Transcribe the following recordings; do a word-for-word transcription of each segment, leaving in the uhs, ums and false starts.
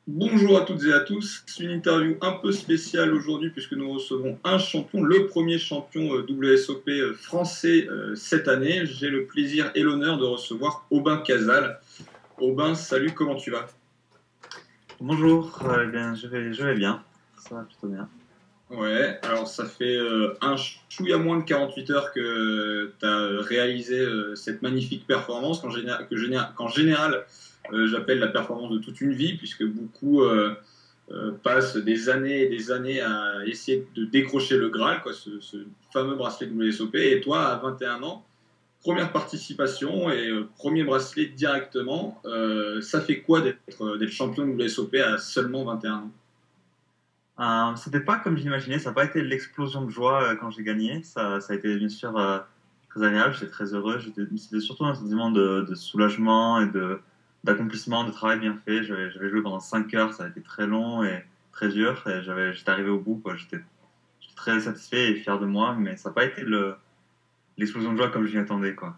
Bonjour à toutes et à tous. C'est une interview un peu spéciale aujourd'hui puisque nous recevons un champion, le premier champion euh, W S O P euh, français euh, cette année. J'ai le plaisir et l'honneur de recevoir Aubin Casal. Aubin, salut, comment tu vas? Bonjour, euh, eh bien, je vais, je vais bien, ça va plutôt bien. Ouais, alors ça fait euh, un chouïa moins de quarante-huit heures que tu as réalisé euh, cette magnifique performance qu'en général, que général, qu'en général euh, j'appelle la performance de toute une vie puisque beaucoup euh, euh, passent des années et des années à essayer de décrocher le Graal, quoi, ce, ce fameux bracelet W S O P. Et toi, à vingt et un ans, première participation et euh, premier bracelet directement, euh, ça fait quoi d'être, d'être champion de W S O P à seulement vingt et un ans? Euh, c'était pas comme j'imaginais, ça n'a pas été l'explosion de joie euh, quand j'ai gagné, ça, ça a été bien sûr euh, très agréable, j'étais très heureux, j'étais, c'était surtout un sentiment de, de soulagement et de, d'accomplissement, de travail bien fait. J'avais, j'avais joué pendant cinq heures, ça a été très long et très dur, et j'avais, j'étais arrivé au bout, quoi. J'étais, j'étais très satisfait et fier de moi, mais ça n'a pas été le, l'explosion de joie comme je m'y attendais, quoi.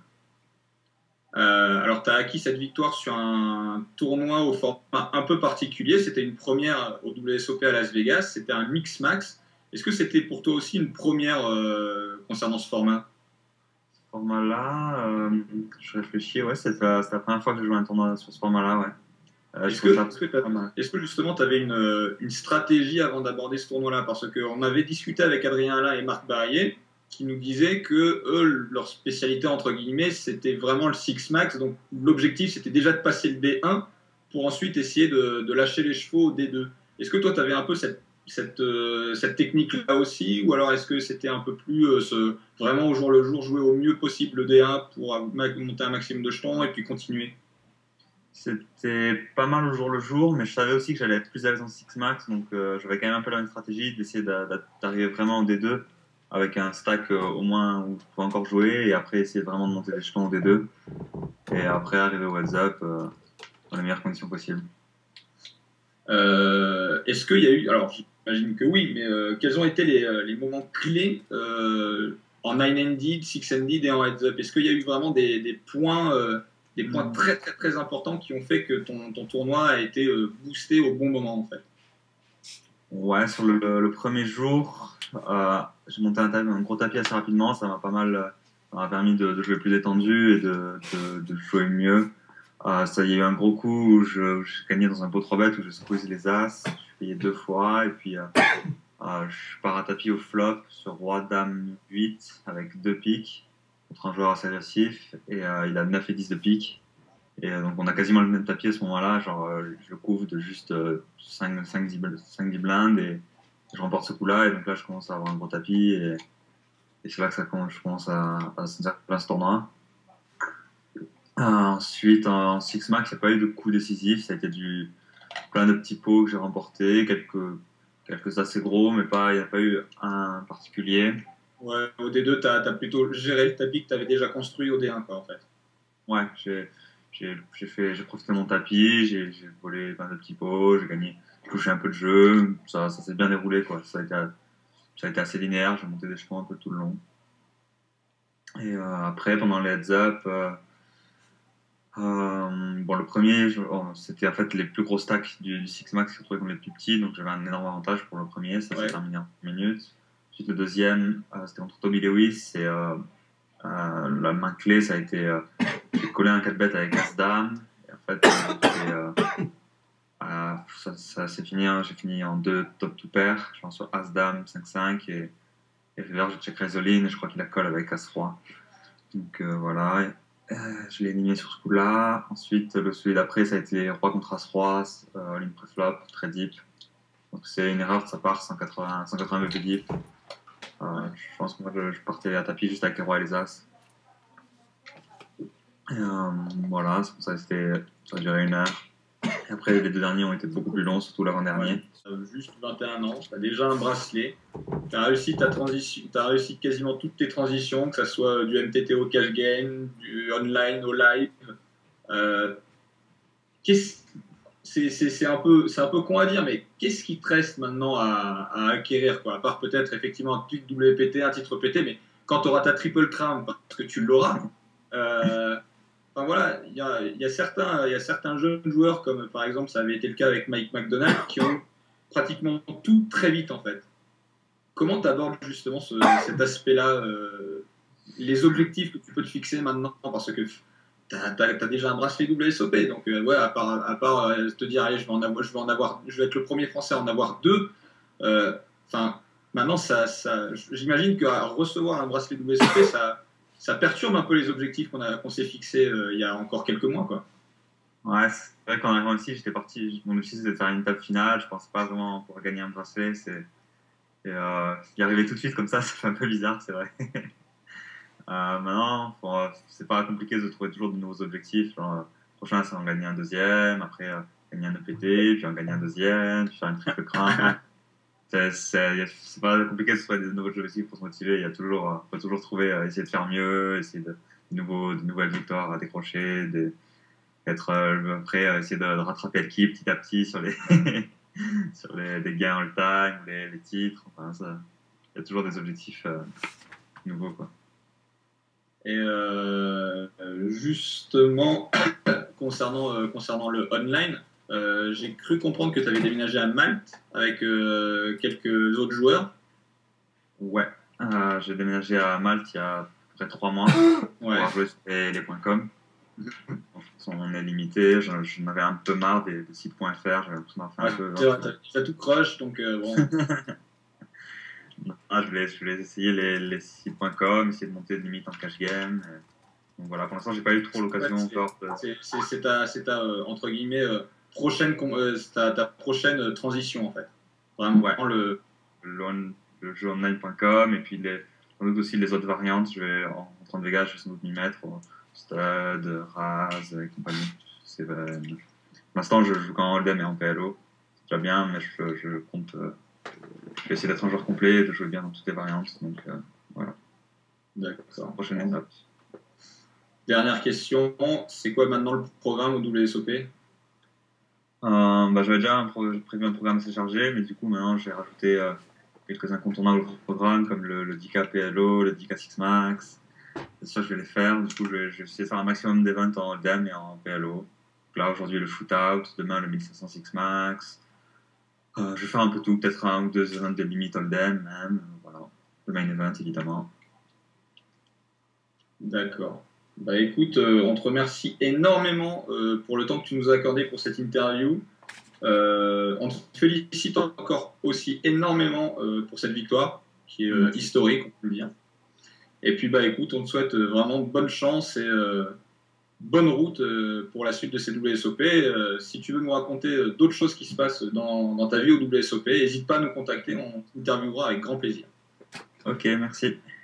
Euh, alors, tu as acquis cette victoire sur un tournoi au format un peu particulier. C'était une première au W S O P à Las Vegas. C'était un mix max. Est-ce que c'était pour toi aussi une première euh, concernant ce format? Format-là, euh, je réfléchis, ouais, c'est la, c'est la première fois que je joue un tournoi sur ce format-là, ouais. Euh, je Est-ce que, trouve ça est-ce que, pas mal. est-ce que justement tu avais une, une stratégie avant d'aborder ce tournoi-là? Parce qu'on avait discuté avec Adrien Alain et Marc Barrier qui nous disaient que eux, leur spécialité, entre guillemets, c'était vraiment le six max. Donc l'objectif, c'était déjà de passer le D un pour ensuite essayer de, de lâcher les chevaux au D deux. Est-ce que toi, tu avais un peu cette, cette, euh, cette technique-là aussi? Ou alors est-ce que c'était un peu plus euh, ce, vraiment au jour le jour, jouer au mieux possible le D un pour monter un maximum de jetons et puis continuer? C'était pas mal au jour le jour, mais je savais aussi que j'allais être plus à l'aise en six max, donc euh, j'avais quand même un peu la même stratégie d'essayer d'a- d'a- d'arriver vraiment en D deux avec un stack euh, au moins où je pouvais encore jouer, et après essayer vraiment de monter des jetons en D deux, et après arriver au heads up euh, dans les meilleures conditions possibles. Euh, Est-ce qu'il y a eu, alors j'imagine que oui, mais euh, quels ont été les, euh, les moments clés euh, en nine-handed, six-handed et en heads-up? Est-ce qu'il y a eu vraiment des, des points, euh, des points Mm. très très très importants qui ont fait que ton, ton tournoi a été euh, boosté au bon moment en fait? Ouais, sur le, le premier jour, euh, j'ai monté un, tapis- un gros tapis assez rapidement, ça m'a pas mal, euh, ça m'a permis de, de jouer plus détendu et de, de, de jouer mieux. Euh, ça, il y a eu un gros coup où je, où je gagnais dans un pot trois bêtes où je squeeze les as, je payais deux fois, et puis euh, euh, je pars à tapis au flop sur roi dame huit avec deux piques contre un joueur assez agressif, et euh, il a neuf et dix de pique. Et euh, donc on a quasiment le même tapis à ce moment-là, genre euh, je le couvre de juste euh, cinq dix blindes, et je remporte ce coup-là, et donc là je commence à avoir un gros tapis, et, et c'est là que ça commence, je commence à, à sentir plein ce tournoi. Euh, ensuite en six max, il n'y a pas eu de coup décisif, ça a été du plein de petits pots que j'ai remportés, quelques, quelques assez gros, mais pas, il n'y a pas eu un particulier. Ouais, au D deux, tu as plutôt géré le tapis que tu avais déjà construit au D un quoi en fait. Ouais, j'ai j'ai j'ai fait j'ai profité de mon tapis, j'ai j'ai volé plein de petits pots, j'ai gagné, j'ai touché un peu de jeu, ça ça s'est bien déroulé, quoi. Ça a été ça a été assez linéaire, j'ai monté des chevaux un peu tout le long. Et euh, après, pendant les heads up, euh, euh, bon, le premier, je- oh, c'était en fait les plus gros stacks du, du six max qui se retrouvaient comme les plus petits, donc j'avais un énorme avantage pour le premier, ça s'est Ouais. terminé en une minute. Ensuite, le deuxième, euh, c'était contre Toby Lewis, et euh, euh, la main clé, ça a été, euh, j'ai collé un quatre bêtes avec As-Dame, et en fait, euh, j'ai, euh, euh, ça, ça s'est fini, hein, j'ai fini en deux top to pair, je pense sur As-Dame cinq cinq, et, et river, j'ai check Résoline, et je crois qu'il a colle avec As-Roi. Donc euh, voilà, euh, je l'ai éliminé sur ce coup-là. Ensuite, le celui d'après, ça a été Roi contre As-Roi, euh, ligne pré-flop, très deep. Donc c'est une erreur de sa part, cent quatre-vingts, cent quatre-vingts B P deep. Euh, je pense que moi, je, je partais à tapis juste avec les rois et les as. Et, euh, voilà, c'est pour ça que c'était, ça a duré une heure. Et après, les deux derniers ont été beaucoup plus longs, surtout Ouais. l'avant-dernier. T'as juste vingt et un ans, tu as déjà un bracelet, tu as réussi ta transition, tu réussi quasiment toutes tes transitions, que ce soit du M T T au cash game, du online au live. Euh, c'est, c'est, c'est un peu, c'est un peu con à dire, mais qu'est-ce qui te reste maintenant à, à acquérir, quoi, à part peut-être effectivement un titre W P T, un titre P T, mais quand tu auras ta triple crown, parce que tu l'auras, euh, enfin, voilà, il y a, y, a certains, y a certains jeunes joueurs, comme par exemple ça avait été le cas avec Mike McDonald, qui ont pratiquement tout très vite en fait. Comment tu abordes justement ce, cet aspect-là, euh, les objectifs que tu peux te fixer maintenant, parce que tu as déjà un bracelet W S O P, donc euh, ouais, à part, à part euh, te dire allez, je vais en avoir, je vais en avoir, je vais être le premier Français à en avoir deux. Enfin, euh, maintenant, ça, ça, j'imagine qu'à recevoir un bracelet W S O P, ça, ça perturbe un peu les objectifs qu'on qu'on s'est fixés euh, il y a encore quelques mois, quoi. Ouais, c'est vrai qu'en arrivant ici, j'étais parti. Mon objectif c'était de faire une étape finale. Je pensais pas vraiment pouvoir gagner un bracelet. C'est Et euh, y arriver tout de suite comme ça, ça fait un peu bizarre, c'est vrai. euh, maintenant, bon, c'est pas compliqué de trouver toujours de nouveaux objectifs. Genre, euh, prochain, c'est en gagner un deuxième, après euh, gagner un E P T, puis en gagner un deuxième, puis faire une triple crown. C'est pas compliqué de trouver des nouveaux objectifs pour se motiver. Il y a toujours, euh, faut toujours trouver, euh, essayer de faire mieux, essayer de, de, nouveaux, de nouvelles victoires à décrocher, de, être euh, après euh, essayer de, de rattraper le qui petit à petit sur les sur les, les gains all-time, les, les titres. Enfin, ça, il y a toujours des objectifs euh, nouveaux, quoi. Et euh, justement, concernant, euh, concernant le online, euh, j'ai cru comprendre que tu avais déménagé à Malte avec euh, quelques autres joueurs. Ouais, euh, j'ai déménagé à Malte il y a à peu près trois mois pour ouais. jouer sur les, les .com. On est limité, j'en avais un peu marre des, des sites .fr, j'avais l'impression d'en faire ouais, un peu. Tu as tout crush, donc euh, bon. ah, je, voulais, je voulais essayer les, les sites .com, essayer de monter de limite en cash game. Et... donc voilà, pour l'instant, j'ai pas eu trop l'occasion ouais, encore. De... C'est ta, ta euh, entre guillemets, euh, prochaine, euh, ta, ta prochaine transition en fait. Vraiment ouais. le... Le, le jeu online point com et puis les, sans doute aussi les autres variantes. Je vais, en rentrant de Vegas, je vais sans doute m'y mettre. Stud, Raz et compagnie. C'est, euh, pour l'instant, je joue qu'en Hold'em et en P L O. C'est déjà bien, mais je, je compte. Euh, je vais essayer d'être un joueur complet et de jouer bien dans toutes les variantes. Donc euh, voilà. D'accord. Prochaine étape. Dernière question, c'est quoi maintenant le programme au W S O P? euh, bah, J'avais déjà un pro prévu un programme assez chargé, mais du coup, maintenant, j'ai rajouté euh, quelques incontournables au programme, comme le, le dix K P L O, le dix K Six Max. C'est sûr que je vais les faire. Du coup, je vais, je vais essayer de faire un maximum d'events en Hold'em et en P L O. Donc là, aujourd'hui, le Shootout, demain, le mille cinq cents Six Max. Euh, je vais faire un peu tout, peut-être un ou deux events de limite Hold'em, même. Voilà. Le main event, évidemment. D'accord. Bah écoute, euh, on te remercie énormément euh, pour le temps que tu nous as accordé pour cette interview. Euh, on te félicite encore aussi énormément euh, pour cette victoire, qui est euh, historique, on peut le dire. Et puis bah écoute, on te souhaite vraiment bonne chance et euh, bonne route euh, pour la suite de ces W S O P. Euh, si tu veux nous raconter euh, d'autres choses qui se passent dans, dans ta vie au W S O P, n'hésite pas à nous contacter, on t'interviewera avec grand plaisir. Ok, merci.